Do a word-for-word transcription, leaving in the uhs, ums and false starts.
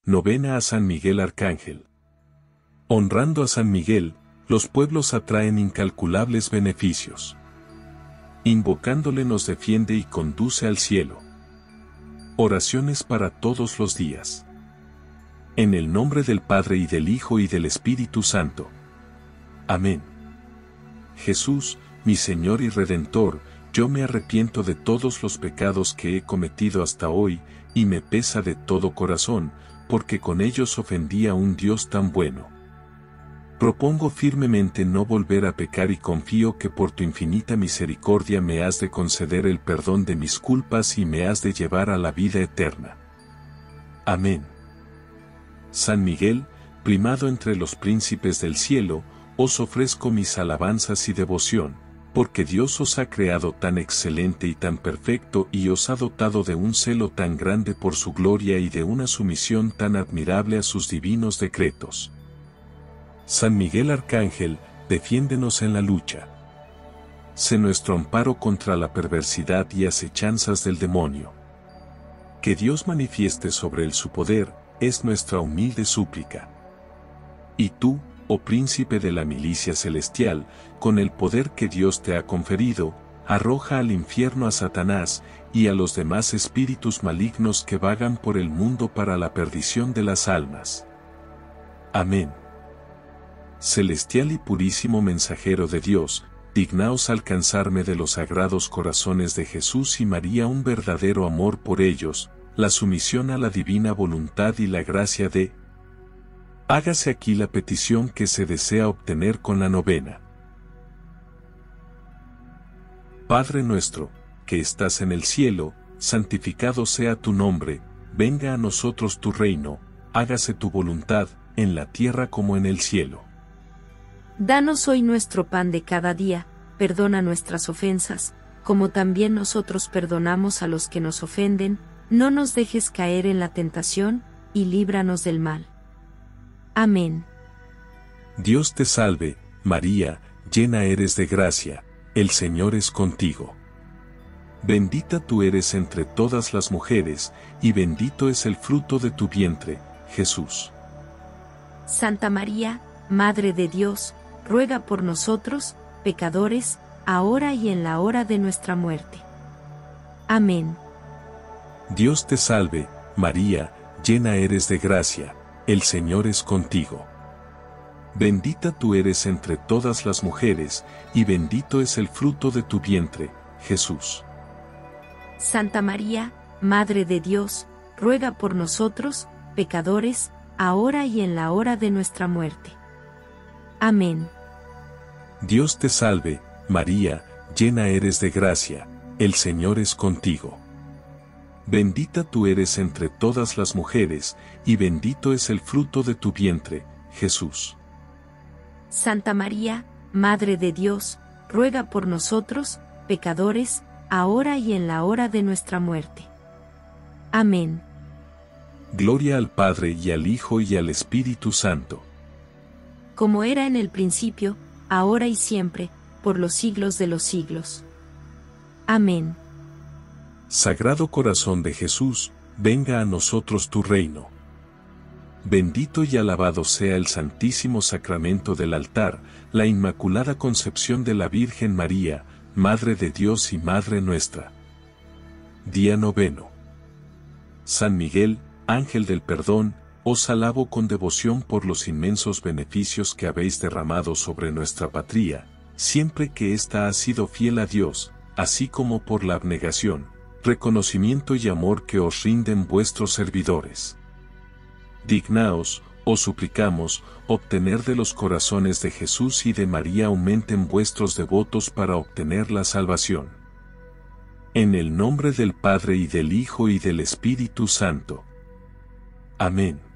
Novena a San Miguel Arcángel. Honrando a San Miguel, los pueblos atraen incalculables beneficios. Invocándole nos defiende y conduce al cielo. Oraciones para todos los días. En el nombre del Padre y del Hijo y del Espíritu Santo. Amén. Jesús, mi Señor y Redentor, yo me arrepiento de todos los pecados que he cometido hasta hoy, y me pesa de todo corazón, porque con ellos ofendí a un Dios tan bueno. Propongo firmemente no volver a pecar y confío que por tu infinita misericordia me has de conceder el perdón de mis culpas y me has de llevar a la vida eterna. Amén. San Miguel, primado entre los príncipes del cielo, os ofrezco mis alabanzas y devoción, porque Dios os ha creado tan excelente y tan perfecto y os ha dotado de un celo tan grande por su gloria y de una sumisión tan admirable a sus divinos decretos. San Miguel Arcángel, defiéndenos en la lucha. Sé nuestro amparo contra la perversidad y acechanzas del demonio. Que Dios manifieste sobre él su poder, es nuestra humilde súplica. Y tú, oh príncipe de la milicia celestial, con el poder que Dios te ha conferido, arroja al infierno a Satanás y a los demás espíritus malignos que vagan por el mundo para la perdición de las almas. Amén. Celestial y purísimo mensajero de Dios, dignaos alcanzarme de los sagrados corazones de Jesús y María un verdadero amor por ellos, la sumisión a la divina voluntad y la gracia de... Hágase aquí la petición que se desea obtener con la novena. Padre nuestro, que estás en el cielo, santificado sea tu nombre, venga a nosotros tu reino, hágase tu voluntad, en la tierra como en el cielo. Danos hoy nuestro pan de cada día, perdona nuestras ofensas, como también nosotros perdonamos a los que nos ofenden, no nos dejes caer en la tentación, y líbranos del mal. Amén. Dios te salve, María, llena eres de gracia, el Señor es contigo. Bendita tú eres entre todas las mujeres, y bendito es el fruto de tu vientre, Jesús. Santa María, Madre de Dios, ruega por nosotros, pecadores, ahora y en la hora de nuestra muerte. Amén. Dios te salve, María, llena eres de gracia, el Señor es contigo. Bendita tú eres entre todas las mujeres, y bendito es el fruto de tu vientre, Jesús. Santa María, Madre de Dios, ruega por nosotros, pecadores, ahora y en la hora de nuestra muerte. Amén. Dios te salve, María, llena eres de gracia, el Señor es contigo. Bendita tú eres entre todas las mujeres, y bendito es el fruto de tu vientre, Jesús. Santa María, Madre de Dios, ruega por nosotros, pecadores, ahora y en la hora de nuestra muerte. Amén. Gloria al Padre y al Hijo y al Espíritu Santo. Como era en el principio, ahora y siempre, por los siglos de los siglos. Amén. Sagrado Corazón de Jesús, venga a nosotros tu reino. Bendito y alabado sea el Santísimo Sacramento del altar, la Inmaculada Concepción de la Virgen María, Madre de Dios y Madre nuestra. Día noveno. San Miguel, Ángel del Perdón, os alabo con devoción por los inmensos beneficios que habéis derramado sobre nuestra patria, siempre que ésta ha sido fiel a Dios, así como por la abnegación, reconocimiento y amor que os rinden vuestros servidores. Dignaos, os suplicamos, obtener de los corazones de Jesús y de María aumenten vuestros devotos para obtener la salvación. En el nombre del Padre y del Hijo y del Espíritu Santo. Amén.